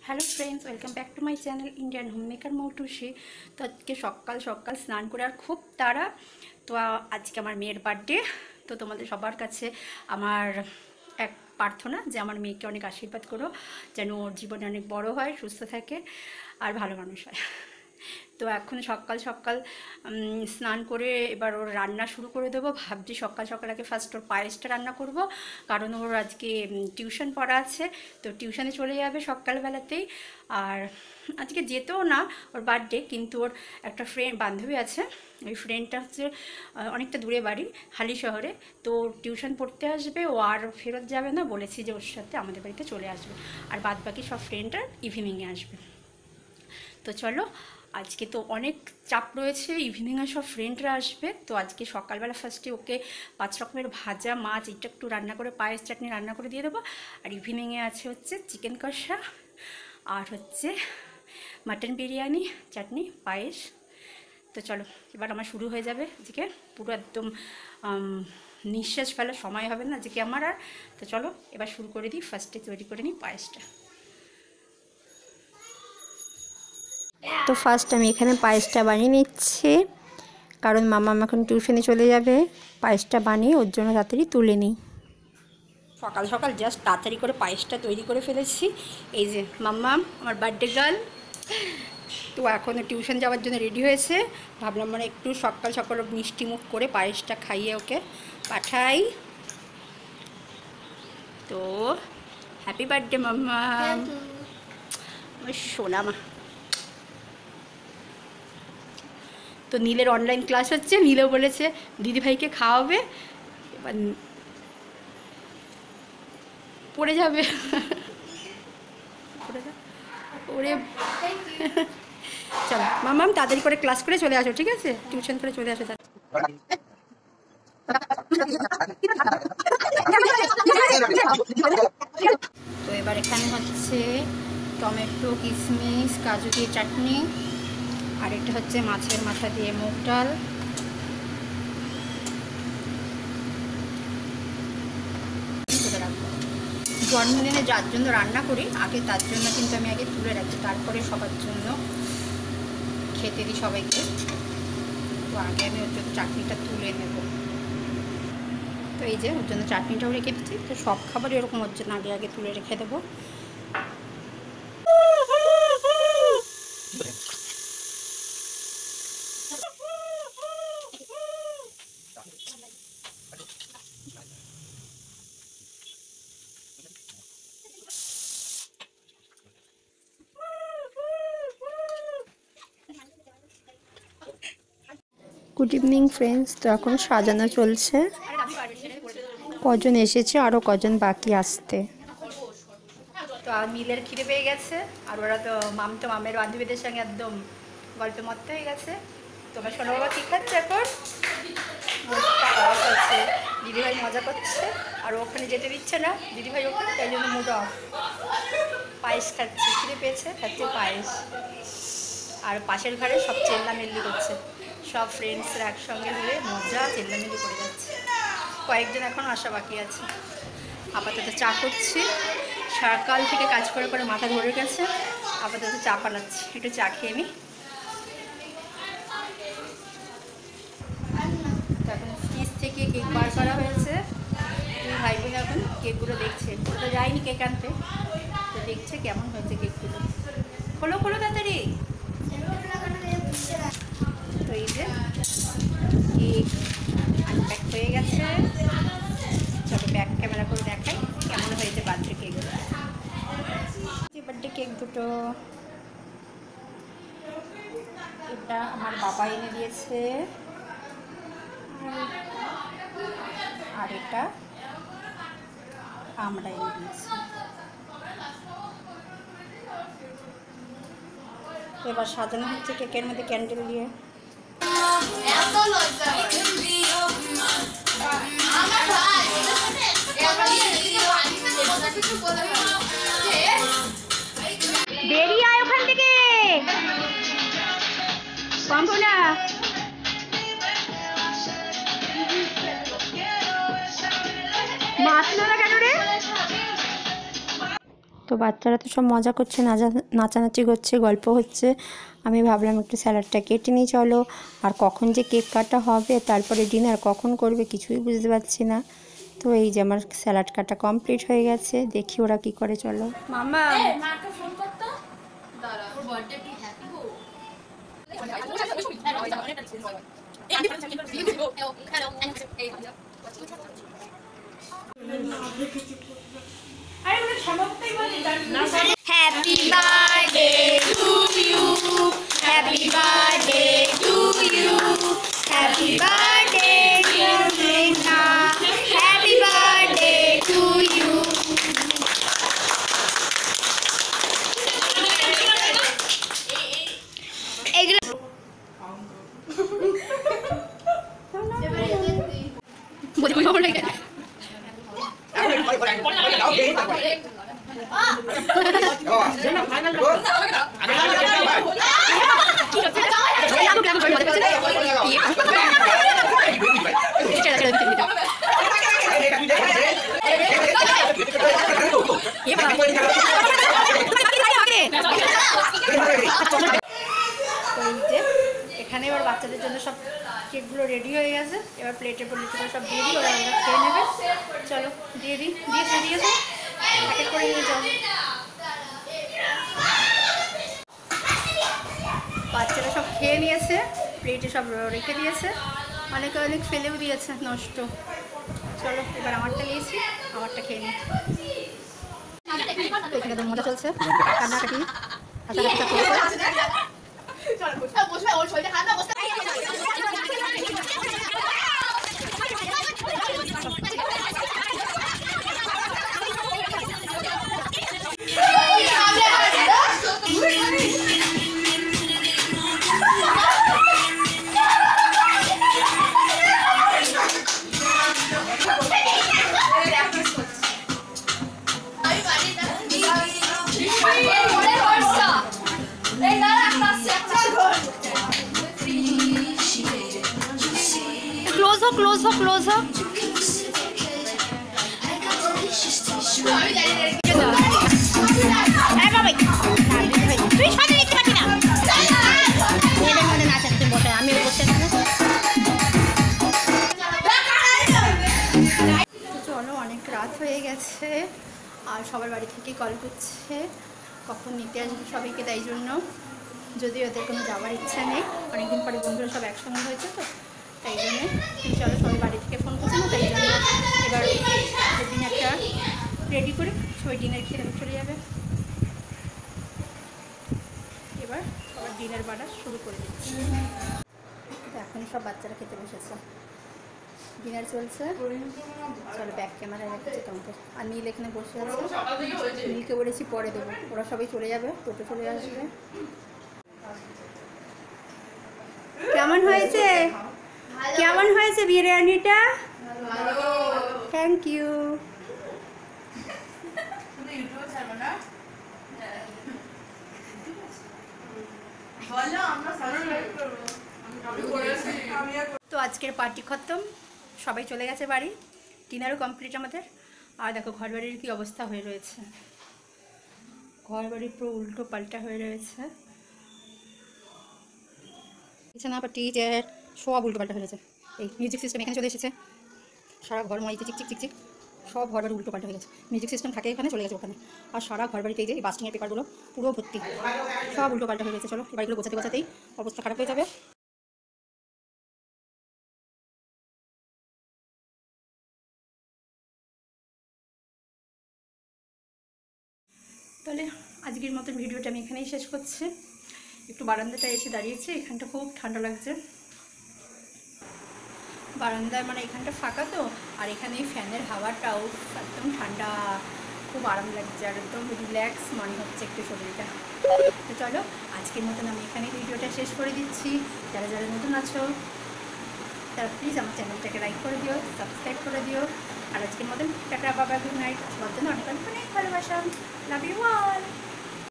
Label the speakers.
Speaker 1: Hello friends, welcome back to my channel Indian homemaker Moutushi. তো আজকে সকাল সকাল স্নান করে আর খুব তাড়া। তো আজকে আমার মেয়ের বার্থডে। তো তোমাদের সবার কাছে আমার এক প্রার্থনা যে আমার মেয়েকে অনেক আশীর্বাদ করো, যেন ওর জীবনে অনেক বড় হয়, সুস্থ থাকে আর ভালো মানুষ হয়। তো এখন সকাল সকাল স্নান করে এবার ওর রান্না শুরু করে দেবো। ভাবছি সকাল সকাল আগে ফার্স্ট ওর পায়েসটা রান্না করব, কারণ ওর আজকে টিউশন পড়া আছে। তো টিউশনে চলে যাবে সকালবেলাতেই। আর আজকে যেতেও না, ওর বার্থডে, কিন্তু ওর একটা বান্ধবী আছে। ওই ফ্রেন্ডটা হচ্ছে অনেকটা দূরে বাড়ি, হালি শহরে। তো টিউশন পড়তে আসবে, ও আর ফেরত যাবে না, বলেছি যে ওর সাথে আমাদের বাড়িতে চলে আসবে। আর বাদ বাকি সব ফ্রেন্ডরা ইভিনিংয়ে আসবে। তো চলো, আজকে তো অনেক চাপ রয়েছে, ইভিনিংয়ে সব ফ্রেন্ডরা আসবে। তো আজকে সকালবেলা ফার্স্টে ওকে 5 রকমের ভাজা মাছ এটা একটু রান্না করে পায়েস চাটনি রান্না করে দিয়ে দেবো। আর ইভিনিংয়ে আছে হচ্ছে চিকেন কষা, আর হচ্ছে মাটন বিরিয়ানি, চাটনি, পায়েস। তো চলো, এবার আমার শুরু হয়ে যাবে আজকে। পুরো একদম নিঃশ্বাস ফেলার সময় হবে না আজকে আমার আর। তো চলো এবার শুরু করে দিই, ফার্স্টে তৈরি করে নিই পায়েসটা।
Speaker 2: তো ফার্স্ট আমি এখানে পায়েসটা বানিয়ে নিচ্ছি, কারণ মামা এখন টিউশনে চলে যাবে। পায়েসটা বানিয়ে ওর জন্য তাড়াতাড়ি তুলে নিই।
Speaker 1: সকাল সকাল জাস্ট তাড়াতাড়ি করে পায়েসটা তৈরি করে ফেলেছি। এই যে মাম্মা, আমার বার্থডে গার্ল, তো এখন টিউশন যাওয়ার জন্য রেডি হয়েছে। ভাবলাম মানে একটু সকাল সকাল মিষ্টি মুখ করে পায়েসটা খাইয়ে ওকে পাঠাই। তো হ্যাপি বার্থডে মাম্মা, আমার সোনা মা। তো নীলের অনলাইন ক্লাস হচ্ছে, নীলও বলেছে দিদিভাইকে খাওয়াবে, এবার পড়ে যাবে। ওরে চলো মাম্মাম, তাড়াতাড়ি করে ক্লাস করে চলে আসো, ঠিক আছে? টিউশন করে চলে আসো। তো এবার এখানে হচ্ছে টমেটো, কিশমিশ, কাজু দিয়ে চাটনি, আর এটা হচ্ছে মাছের মাথা দিয়ে মুগ ডাল। জন্মদিনে যার জন্য রান্না করি আগে, তার জন্য কিন্তু আমি আগে তুলে রাখি, তারপরে সবার জন্য খেতে দিই সবাইকে। তো আগে আমি ওর জন্য চাটনিটা তুলে নেব। তো এই যে ওর জন্য চাটনিটাও রেখে দিচ্ছি। তো সব খাবারই এরকম ওর জন্য আগে আগে তুলে রেখে দেবো।
Speaker 2: Good evening friends. তো এখন সাজানো চলছে, কজন এসেছে আরও কজন বাকি আসতে।
Speaker 1: তো নীলের খিদে পেয়ে গেছে, আর ওরা তো মামের বান্ধবীদের সঙ্গে একদম গল্পে মত্ত হয়ে গেছে। তোমার সোনা বাবা ঠিক খাচ্ছে এখন, আছে দিদিভাই মজা করছে, আর ওখানে যেতে দিচ্ছে না দিদিভাই ওখানে, তাই জন্য মুড অফ। পায়েস খাচ্ছে, খিদে পেয়েছে, খাচ্ছে পায়েস। আর পাশের ঘরে সব চেল্লামেল্লি করছে, সব ফ্রেন্ডসরা একসঙ্গে হয়ে মজা চেল্লামেল্লি করে যাচ্ছে। কয়েকজন এখন আসা বাকি আছে। আপাতত চা করছি, সকাল থেকে কাজ করে করে মাথা ধরে গেছে। আপাতত চা বানাচ্ছি, একটু চা খেয়ে নিই। এখন ফ্রিজ থেকে কেক বার করা হয়েছে, দুই ভাই বোন এখন কেকগুলো দেখছে। ওটা যায়নি কেক আনতে, তো দেখছে কেমন হয়েছে কেকগুলো। খোলো খোলো তাড়াতাড়ি। তো এই যে কেক আনপ্যাক হয়ে গেছে। চলো ব্যাক ক্যামেরা করে দেখাই কেমন হয়েছে বার্থডে কেক। বার্থডে কেক দুটো, এটা আমার বাবা এনে দিয়েছে, আর এটা আমরা এনে দিয়েছি। এবার সাজানো হচ্ছে কেকের মধ্যে ক্যান্ডেল দিয়ে। বেরিয়ে আয় ওখান থেকে, কম্পনা। মাছ না কেন রে?
Speaker 2: তো বাচ্চারা তো সব মজা করছে, নাচানাচি করছে, গল্প হচ্ছে। আমি ভাবলাম একটু স্যালাডটা কেটে নিই চলো। আর কখন যে কেক কাটা হবে, তারপরে ডিনার কখন করবে কিছুই বুঝতে পারছি না। তো এই যে আমার স্যালাড কাটা কমপ্লিট হয়ে গেছে, দেখি ওরা কি করে। চলো
Speaker 1: মামা
Speaker 2: happy birthday to you, happy birthday to you, happy birthday dear মেঘনা, হ্যাপি বার্থডে টু ইউ। এখানে এবার বাচ্চাদের জন্য সব কেকগুলো রেডি হয়ে গেছে। এবার প্লেটে করে সব দিয়ে দিই, ওরা খেয়ে নেবে। চলো দিয়ে দিই, দিয়েছে প্যাকেট করে নিয়ে যাও। বাচ্চারা সব খেয়ে নিয়েছে, প্লেটে সব রেখে দিয়েছে, অনেক ফেলেও দিয়েছে নষ্ট। চলো এবার আমারটা নিয়েছি, আমারটা খেয়ে নিই। এখানে তো মজা চলছে, কান্নাকাটি क्लोज हो চলো অনেক রাত হয়ে গেছে, আর সবার বাড়ি থেকে কল করছে কখন নিতে আসবে সবাইকে, তাই জন্য যদিও ওদের কোনো যাওয়ার ইচ্ছা নেই, অনেকদিন পরে বন্ধুরা সব একসঙ্গে হয়েছে তো তাই জন্যে। চলো সবাই বাড়ি থেকে ফোন করছে না, তাই জন্য এবার ডিনারটা রেডি করে সবাই ডিনার খেয়ে চলে যাবে। এবার সবার ডিনার বাড়া শুরু করে দিচ্ছি। এখন সব বাচ্চারা খেতে বসেছে, ডিনার চলছে। চলো ব্যাক ক্যামেরায় রেখেছি তোমাদের। আর নীল এখানে বসে আছে, নীলকে বলেছি পরে দেবো, ওরা সবাই চলে যাবে, টোটো চলে আসবে। কেমন হয়েছে বিরিয়ানিটা? Thank you. তো আজকের পার্টি খতম, সবাই চলে গেছে বাড়ি, ডিনারও কমপ্লিট আমাদের। আর দেখো ঘর বাড়ির কী অবস্থা হয়ে রয়েছে, ঘর বাড়ি পুরো উল্টো পাল্টা হয়ে রয়েছে। বিছানাপাটি যে সব উল্টো পাল্টা হয়ে গেছে। এই মিউজিক সিস্টেম এখানে চলে এসেছে, সারা ঘর মনে চিক চিক চিক চিক, সব ঘর বাড়ি উল্টো পাল্টা হয়ে গেছে। মিউজিক সিস্টেম থাকে এখানে, চলে গেছে ওখানে। আর সারা ঘর বাড়িতে এই যে বাস্টিংয়ের পেপারগুলো পুরো ভর্তি, সব উল্টো পাল্টা হয়ে গেছে। চলো বাড়িগুলো গোছাতেই অবস্থা খারাপ হয়ে যাবে। তাহলে আজকের মতন ভিডিওটা আমি এখানেই শেষ করছি। একটু বারান্দাটা এসে দাঁড়িয়েছি, এখানটা খুব ঠান্ডা লাগছে। বারান্দায় মানে এখানটা ফাঁকা তো, আর এখানে ফ্যানের হাওয়াটাও একদম ঠান্ডা, খুব আরাম লাগছে আর একদম রিল্যাক্স মনে হচ্ছে একটু শরীরটা। তো চলো আজকের মতন আমি এখানে ভিডিওটা শেষ করে দিচ্ছি। যারা যারা নতুন আছো তারা প্লিজ আমার চ্যানেলটাকে লাইক করে দিও, সাবস্ক্রাইব করে দিও। আর আজকের মতন টাটা, বাবা, গুড নাইট। সবার জন্য অনেক অনেক ভালোবাসা, লাভ ইউ অল।